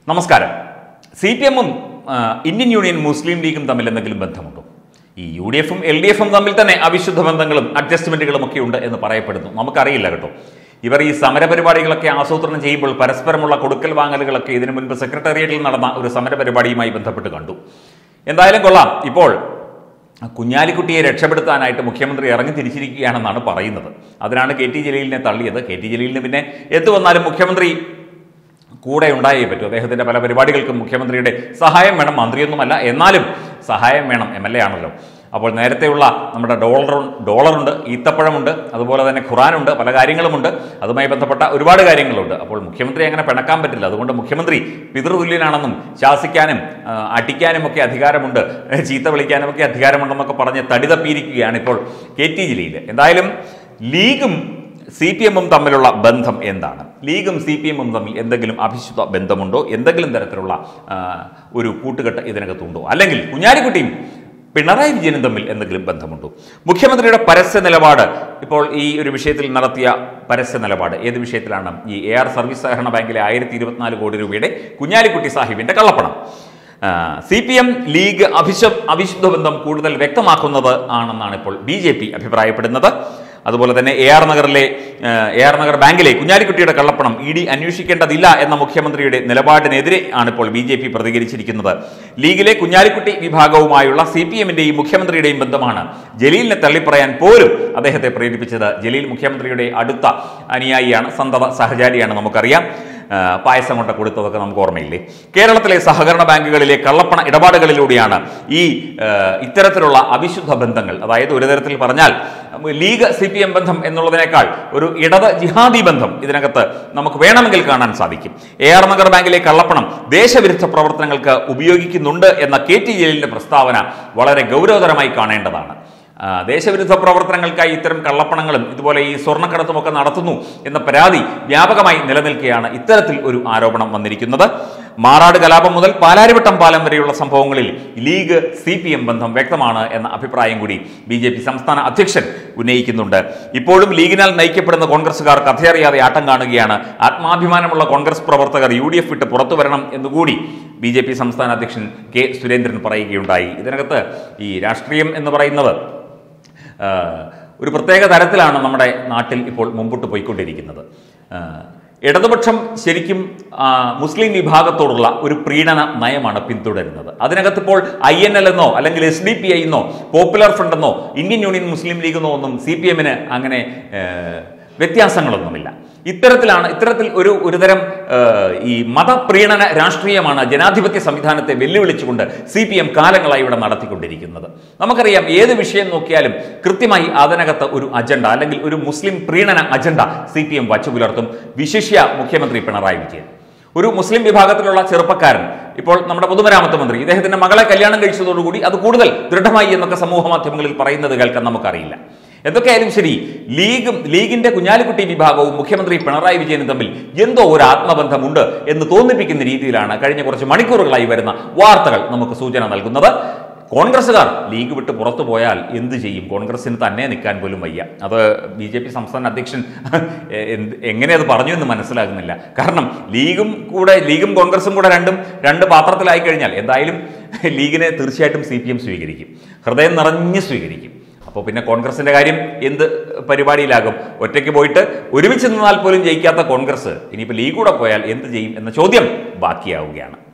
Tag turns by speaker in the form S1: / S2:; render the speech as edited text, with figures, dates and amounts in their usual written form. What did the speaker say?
S1: നമസ്കാരം. CPM-ഉം Indian union മുസ്ലിം ലീഗും തമ്മിൽ എന്തെങ്കിലും ബന്ധമുണ്ടോ? ഈ UDF-ഉം LDF-ഉം തമ്മിൽ തന്നെ അവിശുദ്ധ ബന്ധങ്ങളും അഡ്ജസ്റ്റ്മെന്റുകളും ഒക്കെ ഉണ്ട് എന്ന് പറയപ്പെടുന്നു. നമുക്കറിയില്ല കേട്ടോ. ഇവർ ഈ സമരപരിപാടികളൊക്കെ ആസൂത്രണം ചെയ്യുമ്പോൾ പരസ്പരമുള്ള കൊടുക്കൽ വാങ്ങലുകളൊക്കെ ഇതിനു മുൻപ് സെക്രട്ടേറിയറ്റിൽ നടന്ന ഒരു സമരപരിപാടിയുമായി ബന്ധപ്പെട്ട് കണ്ടു. എന്തായാലും കൊള്ളാം. ഇപ്പോൾ കുഞ്ഞാലിക്കുട്ടിയെ രക്ഷപ്പെടുത്താനായിട്ട് മുഖ്യമന്ത്രി ഇറങ്ങി തിരിച്ചിരിക്കുകയാണെന്നാണ് പറയുന്നത്. അതിനാണ് KT ജലീലിനെ തള്ളിയത്. KT ജലീലിന് പിന്നെ എന്ത് വന്നാലും മുഖ്യമന്ത്രി കൂടെ ഉണ്ടായേ പറ്റൂ. അദ്ദേഹത്തിൻ്റെ പല പരിപാടികൾക്കും മുഖ്യമന്ത്രിയുടെ സഹായം വേണം. മന്ത്രിയൊന്നുമല്ല, എന്നാലും സഹായം വേണം. MLA ആണല്ലോ. അപ്പോൾ നേരത്തെയുള്ള നമ്മുടെ ഡോളറുണ്ട്, ഈത്തപ്പഴമുണ്ട്, അതുപോലെ തന്നെ ഖുറാനുണ്ട്, പല കാര്യങ്ങളുമുണ്ട്. അതുമായി ബന്ധപ്പെട്ട ഒരുപാട് കാര്യങ്ങളുണ്ട്. അപ്പോൾ മുഖ്യമന്ത്രി അങ്ങനെ പിണക്കാൻ പറ്റില്ല. അതുകൊണ്ട് മുഖ്യമന്ത്രി പിതൃതുല്യനാണെന്നും ശാസിക്കാനും അടിക്കാനും ഒക്കെ അധികാരമുണ്ട്, ചീത്ത വിളിക്കാനും ഒക്കെ അധികാരമുണ്ടെന്നൊക്കെ പറഞ്ഞ് തടി തപ്പിയിരിക്കുകയാണ് ഇപ്പോൾ KT ജലീൽ. എന്തായാലും ലീഗും CPM-ഉം തമ്മിലുള്ള ബന്ധം എന്താണ്? ലീഗും CPM-ഉം തമ്മിൽ എന്തെങ്കിലും അവിശുദ്ധ ബന്ധമുണ്ടോ? എന്തെങ്കിലും തരത്തിലുള്ള ഒരു കൂട്ടുകെട്ട് ഇതിനകത്തുണ്ടോ? അല്ലെങ്കിൽ കുഞ്ഞാലിക്കുട്ടിയും പിണറായി വിജയനും തമ്മിൽ എന്തെങ്കിലും ബന്ധമുണ്ടോ? മുഖ്യമന്ത്രിയുടെ പരസ്യ നിലപാട്, ഇപ്പോൾ ഈ ഒരു വിഷയത്തിൽ നടത്തിയ പരസ്യ നിലപാട് ഏത് വിഷയത്തിലാണ്? ഈ AR സർവീസ് സഹകരണ ബാങ്കിലെ 1024 കോടി രൂപയുടെ കുഞ്ഞാലിക്കുട്ടി സാഹിബിന്റെ കള്ളപ്പണം. CPM ലീഗ് അവിശുദ്ധ ബന്ധം കൂടുതൽ വ്യക്തമാക്കുന്നത് ആണെന്നാണ് ഇപ്പോൾ BJP അഭിപ്രായപ്പെടുന്നത്. അതുപോലെ തന്നെ AR നഗർ ബാങ്കിലെ കുഞ്ഞാലിക്കുട്ടിയുടെ കള്ളപ്പണം ED അന്വേഷിക്കേണ്ടതില്ല എന്ന മുഖ്യമന്ത്രിയുടെ നിലപാടിനെതിരെ ആണ് ഇപ്പോൾ BJP പ്രതികരിച്ചിരിക്കുന്നത്. ലീഗിലെ കുഞ്ഞാലിക്കുട്ടി വിഭാഗവുമായുള്ള CPM-ന്റെയും മുഖ്യമന്ത്രിയുടെയും ബന്ധമാണ് ജലീലിനെ തള്ളിപ്പറയാൻ പോലും അദ്ദേഹത്തെ പ്രേരിപ്പിച്ചത്. ജലീൽ മുഖ്യമന്ത്രിയുടെ അടുത്ത അനുയായിയാണ്, സന്തത സഹചാരിയാണ്, നമുക്കറിയാം. പായസം കൊണ്ട് കൊടുത്തതൊക്കെ നമുക്ക് ഓർമ്മയില്ലേ? കേരളത്തിലെ സഹകരണ ബാങ്കുകളിലെ കള്ളപ്പണ ഇടപാടുകളിലൂടെയാണ് ഈ ഇത്തരത്തിലുള്ള അവിശുദ്ധ ബന്ധങ്ങൾ, അതായത് ഒരു തരത്തിൽ പറഞ്ഞാൽ ലീഗ് CPM ബന്ധം എന്നുള്ളതിനേക്കാൾ ഒരു ഇടത് ജിഹാദി ബന്ധം ഇതിനകത്ത് നമുക്ക് വേണമെങ്കിൽ കാണാൻ സാധിക്കും. AR നഗർ ബാങ്കിലെ കള്ളപ്പണം ദേശവിരുദ്ധ പ്രവർത്തനങ്ങൾക്ക് ഉപയോഗിക്കുന്നുണ്ട് എന്ന KT ജലീലിന്റെ പ്രസ്താവന വളരെ ഗൗരവതരമായി കാണേണ്ടതാണ്. ദേശവിരുദ്ധ പ്രവർത്തനങ്ങൾക്കായി ഇത്തരം കള്ളപ്പണങ്ങളും ഇതുപോലെ ഈ സ്വർണ്ണക്കടത്തുമൊക്കെ നടത്തുന്നു എന്ന പരാതി വ്യാപകമായി നിലനിൽക്കെയാണ് ഇത്തരത്തിൽ ഒരു ആരോപണം വന്നിരിക്കുന്നത്. മാറാട് കലാപം മുതൽ പാലാരിവട്ടം പാലം വരെയുള്ള സംഭവങ്ങളിൽ ലീഗ് CPM ബന്ധം വ്യക്തമാണ് എന്ന അഭിപ്രായം കൂടി BJP സംസ്ഥാന അധ്യക്ഷൻ ഉന്നയിക്കുന്നുണ്ട്. ഇപ്പോഴും ലീഗിനാൽ നയിക്കപ്പെടുന്ന കോൺഗ്രസുകാർ കഥയറിയാതെ ആട്ടം കാണുകയാണ്. ആത്മാഭിമാനമുള്ള കോൺഗ്രസ് പ്രവർത്തകർ UDF വിട്ട് പുറത്തു വരണം എന്നുകൂടി BJP സംസ്ഥാന അധ്യക്ഷൻ K. സുരേന്ദ്രൻ പറയുകയുണ്ടായി. ഇതിനകത്ത് ഈ രാഷ്ട്രീയം എന്ന് പറയുന്നത് ഒരു പ്രത്യേക തരത്തിലാണ് നമ്മുടെ നാട്ടിൽ ഇപ്പോൾ മുമ്പോട്ട് പോയിക്കൊണ്ടിരിക്കുന്നത്. ഇടതുപക്ഷം ശരിക്കും മുസ്ലിം വിഭാഗത്തോടുള്ള ഒരു പ്രീണന നയമാണ് പിന്തുടരുന്നത്. അതിനകത്തിപ്പോൾ INL എന്നോ അല്ലെങ്കിൽ SDPI എന്നോ പോപ്പുലർ ഫ്രണ്ട് എന്നോ ഇന്ത്യൻ യൂണിയൻ മുസ്ലിം ലീഗ് എന്നോ ഒന്നും CPM-ന് അങ്ങനെ വ്യത്യാസങ്ങളൊന്നുമില്ല. ഇത്തരത്തിൽ ഒരുതരം ഈ മതപ്രീണന രാഷ്ട്രീയമാണ് ജനാധിപത്യ സംവിധാനത്തെ വെല്ലുവിളിച്ചുകൊണ്ട് CPM കാലങ്ങളായി ഇവിടെ നടത്തിക്കൊണ്ടിരിക്കുന്നത്. നമുക്കറിയാം, ഏത് വിഷയം നോക്കിയാലും കൃത്യമായി അതിനകത്ത് ഒരു അജണ്ട അല്ലെങ്കിൽ ഒരു മുസ്ലിം പ്രീണന അജണ്ട CPM വച്ചു പുലർത്തും. വിശിഷ്യ മുഖ്യമന്ത്രി പിണറായി വിജയൻ ഒരു മുസ്ലിം വിഭാഗത്തിലുള്ള ചെറുപ്പക്കാരൻ, ഇപ്പോൾ നമ്മുടെ പൊതുമരാമത്ത് മന്ത്രി, ഇദ്ദേഹത്തിന്റെ മകളെ കല്യാണം കഴിച്ചതോടുകൂടി അത് കൂടുതൽ ദൃഢമായി എന്നൊക്കെ സമൂഹ മാധ്യമങ്ങളിൽ പറയുന്നത് കേൾക്കാൻ നമുക്കറിയില്ല. എന്തൊക്കെയായാലും ശരി, ലീഗിന്റെ കുഞ്ഞാലിക്കുട്ടി വിഭാഗവും മുഖ്യമന്ത്രി പിണറായി വിജയനും തമ്മിൽ എന്തോ ഒരു ആത്മബന്ധമുണ്ട് എന്ന് തോന്നിപ്പിക്കുന്ന രീതിയിലാണ് കഴിഞ്ഞ കുറച്ച് മണിക്കൂറുകളായി വരുന്ന വാർത്തകൾ നമുക്ക് സൂചന നൽകുന്നത്. കോൺഗ്രസുകാർ ലീഗ് വിട്ട് പുറത്തു പോയാൽ എന്ത് ചെയ്യും? കോൺഗ്രസിന് തന്നെ നിൽക്കാൻ പോലും വയ്യ. അത് BJP സംസ്ഥാന അധ്യക്ഷൻ എങ്ങനെ അത് പറഞ്ഞു എന്ന് മനസ്സിലാകുന്നില്ല. കാരണം ലീഗും കോൺഗ്രസും കൂടെ രണ്ട് പാത്രത്തിലായി കഴിഞ്ഞാൽ എന്തായാലും ലീഗിനെ തീർച്ചയായിട്ടും CPM സ്വീകരിക്കും, ഹൃദയം നിറഞ്ഞ് സ്വീകരിക്കും. അപ്പോൾ പിന്നെ കോൺഗ്രസിന്റെ കാര്യം എന്ത് പരിപാടിയിലാകും? ഒറ്റയ്ക്ക് പോയിട്ട് ഒരുമിച്ച് നിന്നാൽ പോലും ജയിക്കാത്ത കോൺഗ്രസ് ഇനിയിപ്പോൾ ലീഗ് കൂടെ പോയാൽ എന്ത് ചെയ്യും എന്ന ചോദ്യം ബാക്കിയാവുകയാണ്.